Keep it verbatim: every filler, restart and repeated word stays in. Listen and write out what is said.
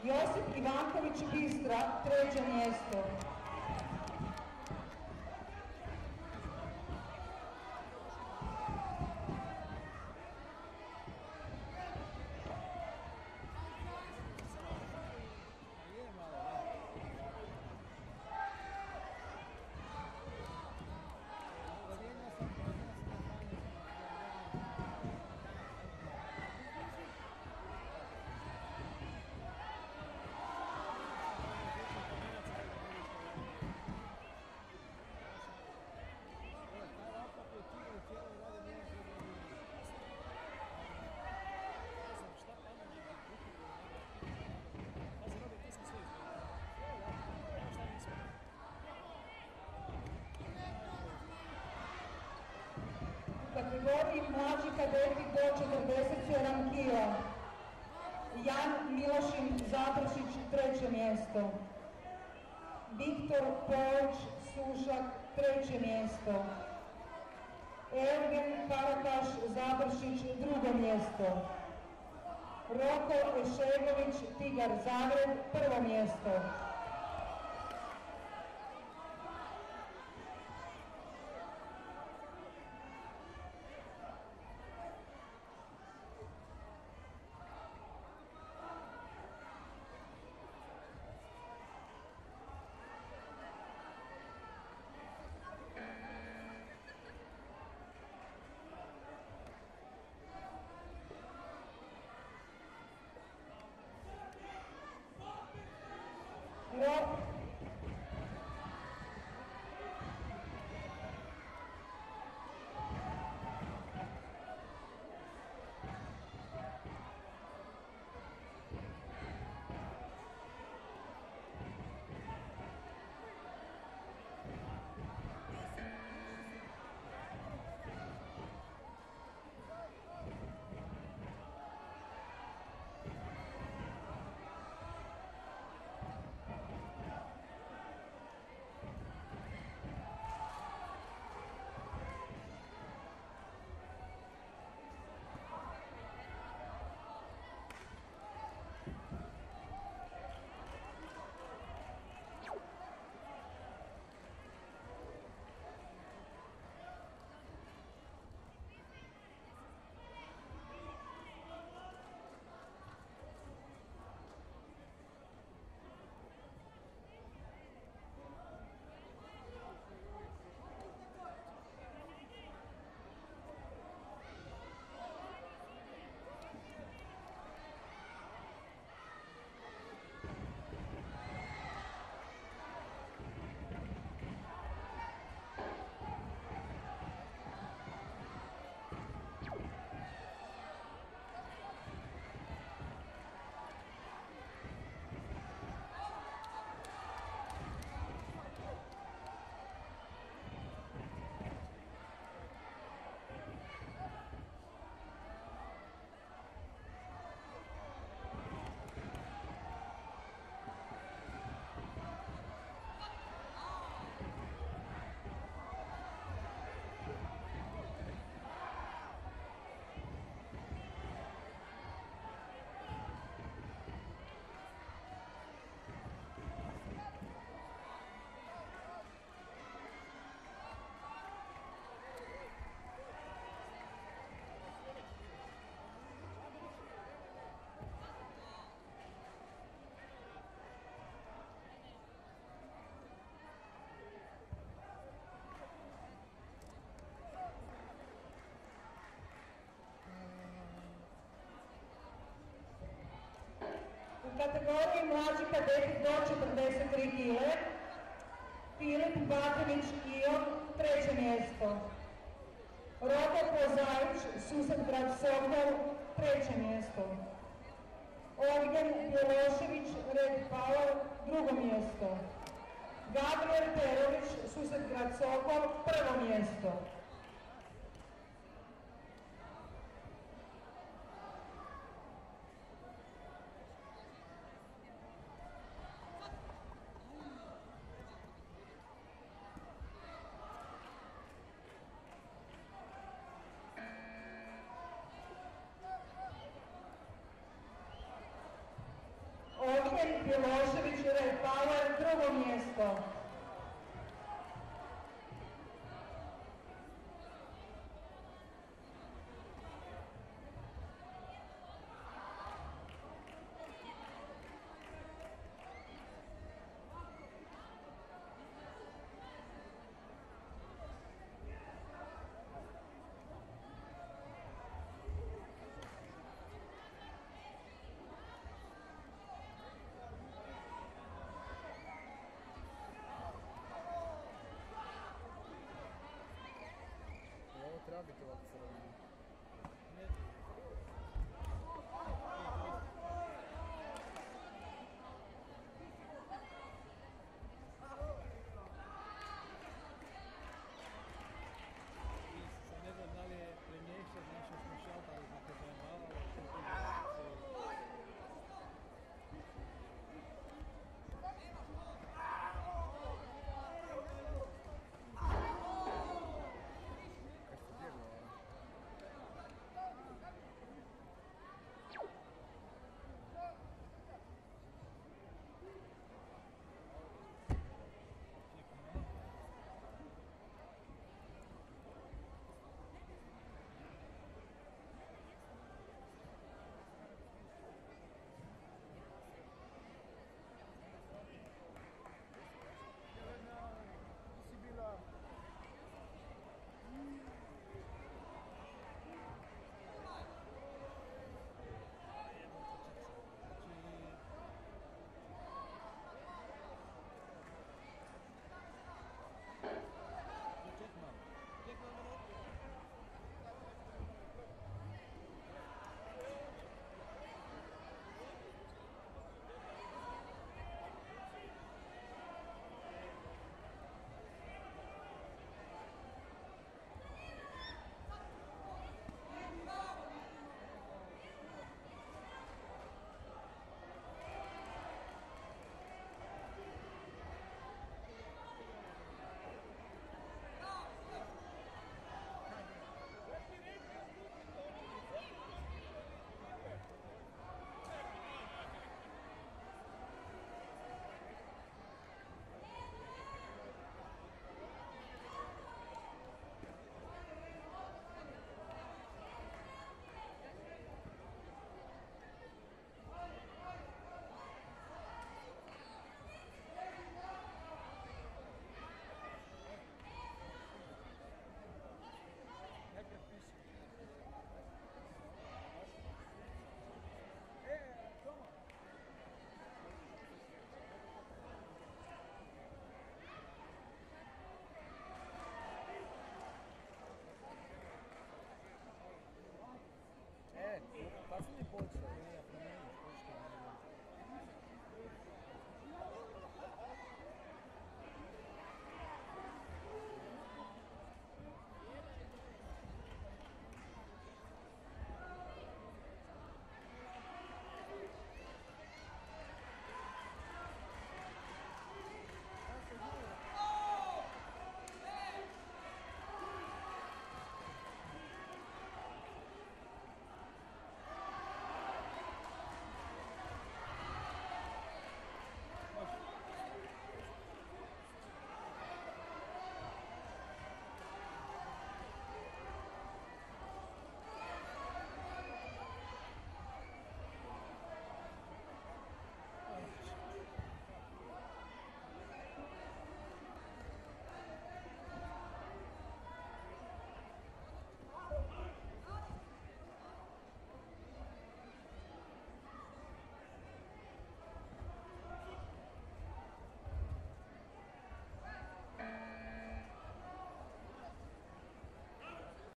Josip Ivanković Bistra, treće mjesto. U kategoriji mlađi kadeti do četrdeset sedam kila. Jan Milošin Zapršić, treće mjesto. Viktor Polić Sušak, treće mjesto. Eugen Karakaš Zapršić, drugo mjesto. Roko Ešegović Tigar Zagreb, prvo mjesto. Rok u kategoriji mlađi kadeti do četrdeset tri kile. Filip Batinić Ion, treće mjesto. Roko Pozajić, Susetgrad Sokol, treće mjesto. Ognjen Bjelošević, Red Power, drugo mjesto. Gabriel Perović, Susetgrad Sokol, prvo mjesto. Ognjen Erik Milošević, Red Power, drugo mjesto. Ovo treba biti ovako crveno. Ne znam da li je premješao naša slušalka, ali znate da je malo, ali Kad se bjegao, E, kad sam ti počeo?